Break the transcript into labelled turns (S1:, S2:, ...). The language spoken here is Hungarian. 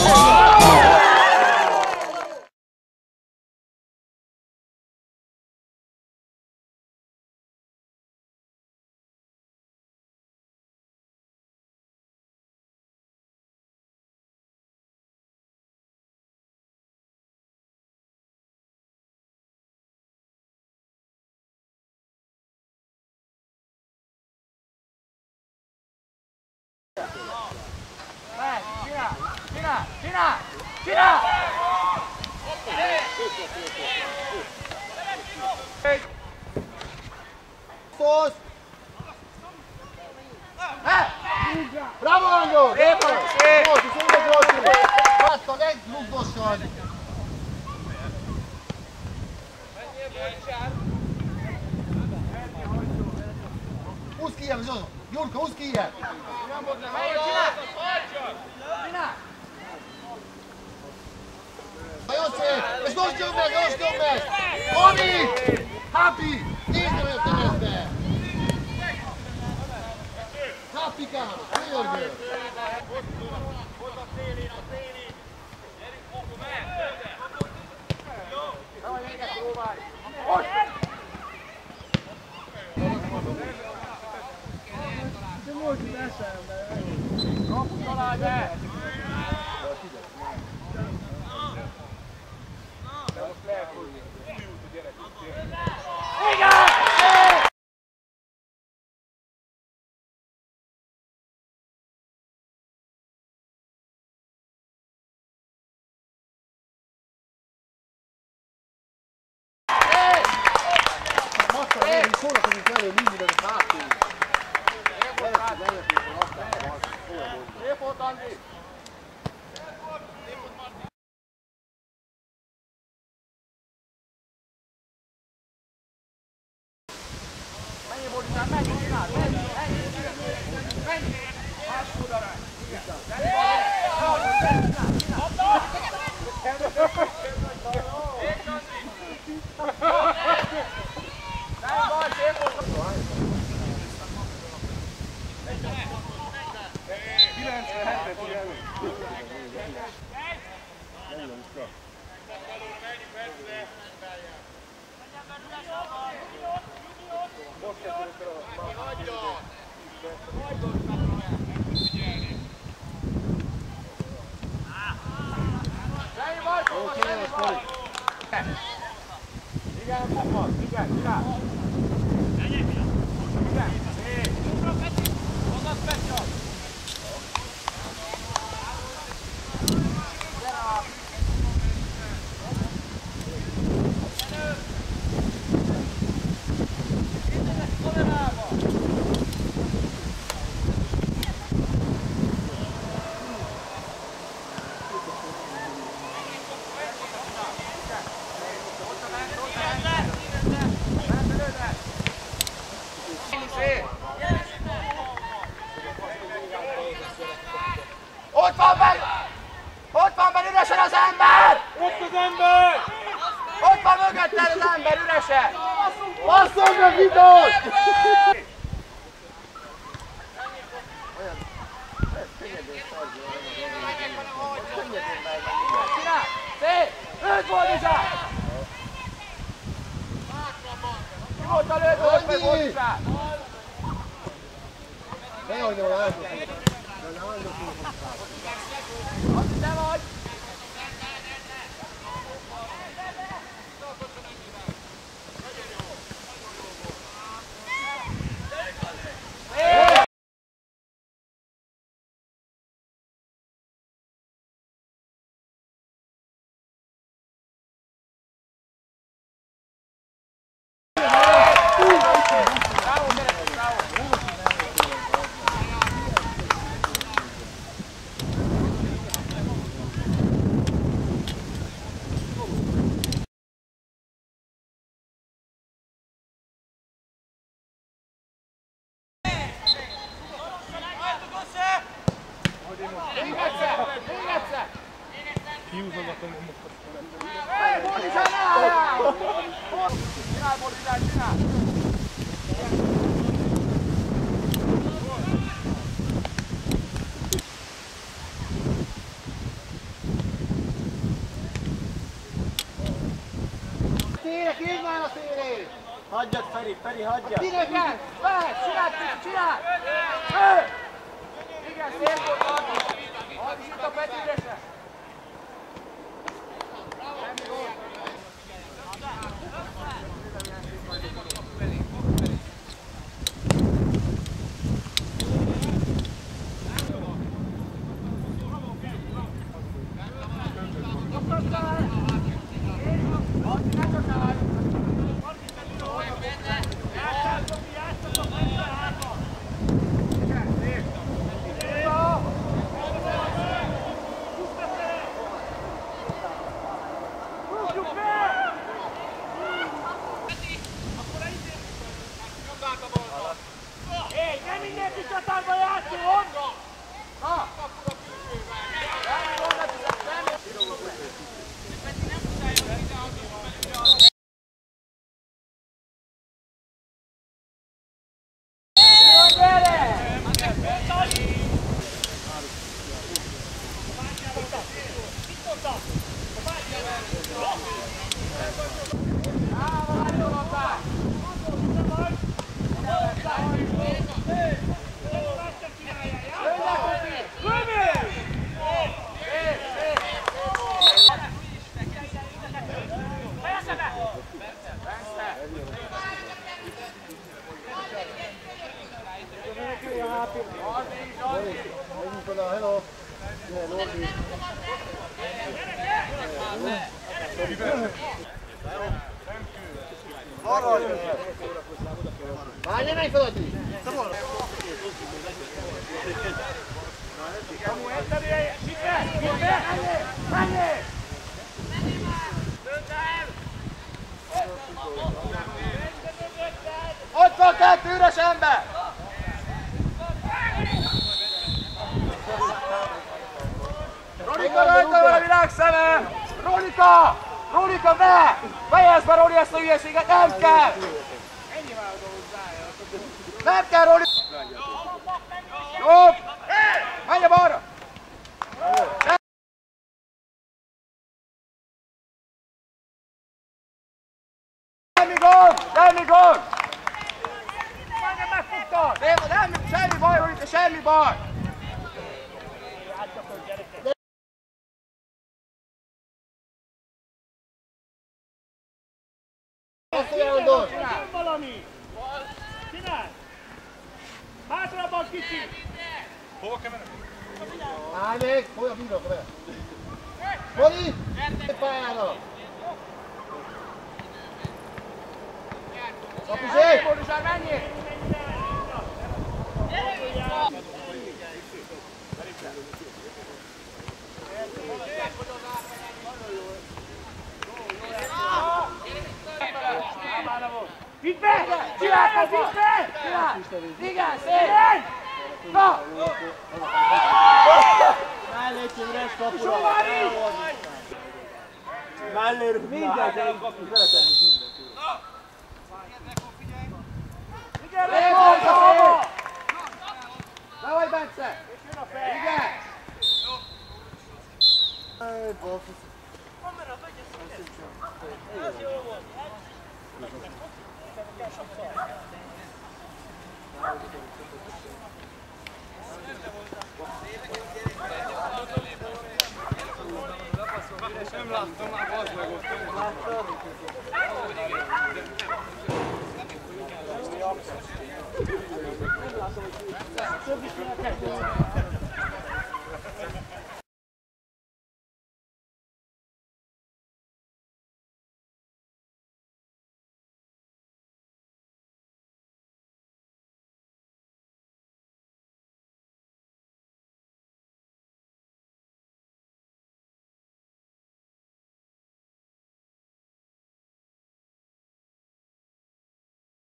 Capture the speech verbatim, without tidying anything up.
S1: Csinálj! Csinálj! Csinálj!
S2: Szólsz! Bravo, Andor!
S1: Szép!
S2: Gyorsi, szép, gyorsi! Látta, egy lugdossan! Húzz ki ilyen, Zsozó! Jurka, húzz ki ilyen!
S1: Csinálj! Csinálj!
S2: Nagyon szép! És most jön meg, most jön meg! Ami! Happy! Nézd meg a keresztbe! Happykám! Pörgő!
S3: Hozd a szélén, a szélén! Gyerünk, Kókó, mehet! Jó!
S1: Давай, Véget, próbálj!
S4: De most így eszembe.
S1: Kaput találj be!
S3: De most lehet, hogy kiút a gyerek.
S1: Igen!
S2: Matta, én szórakozunk elő, minden a hátul.
S1: Szép volt, Andi! Menjél, Borisán, menjél, csináld! Menjél, menjél, menjél! Menjél! Hátul oda! Igen, fogad, igen, csinál! Igen, szép! Fogad, Petya! Ott van benne! Ott van benne üresen az ember!
S3: Ott az ember!
S1: Ott van mögötted az ember üresen!
S2: Basszol meg videót!
S1: Csinálj! Szép! Lőd Boldizsát! Nyugodtan lőd volt meg Boldizsát!
S2: Ne hagyom rá, elfogom.
S1: Azt te vagy!
S3: Hagyjad, Feri, Feri, hagyjad!
S1: Igen, lehet, csináld, csináld! Ő! Igen, szép volt, Adi! Adi, itt a Peti üresen! Semmi gól!
S2: Hello. Vai, nem menj fel, Adi!
S1: Ott van kettő üres ember! Rolika rajta van a világszeme! Rolika! Rolika, ne! Fejezd be, Roli, ezt a hülyeséget, nem kell! Nem kell, Roli! Jó! Menj a balra! Semmi gond! Semmi gond! Majdnem megfogtad! Nem, semmi baj, Rolika, semmi baj!
S3: Valami! Csinálj! Hátrabban kicsi! Hova kell menni?
S2: Állj még! Hol a bírok be? Roli! Pályára! Kapuzsé!
S1: Boldizsár, menjél! Vidd be! Csinálj, vidd be! Csinálj! Igen, szép! Na!
S3: Mellé egy üres kapura! Mellé mindent elkapni, beletenni mindent.
S1: Szép volt a szép! Ne vagy, Bence! Igen!
S3: Ez jó volt! Nem láttam, már az meg ott. Láttad? Nem látom, hogy több is kell kettő.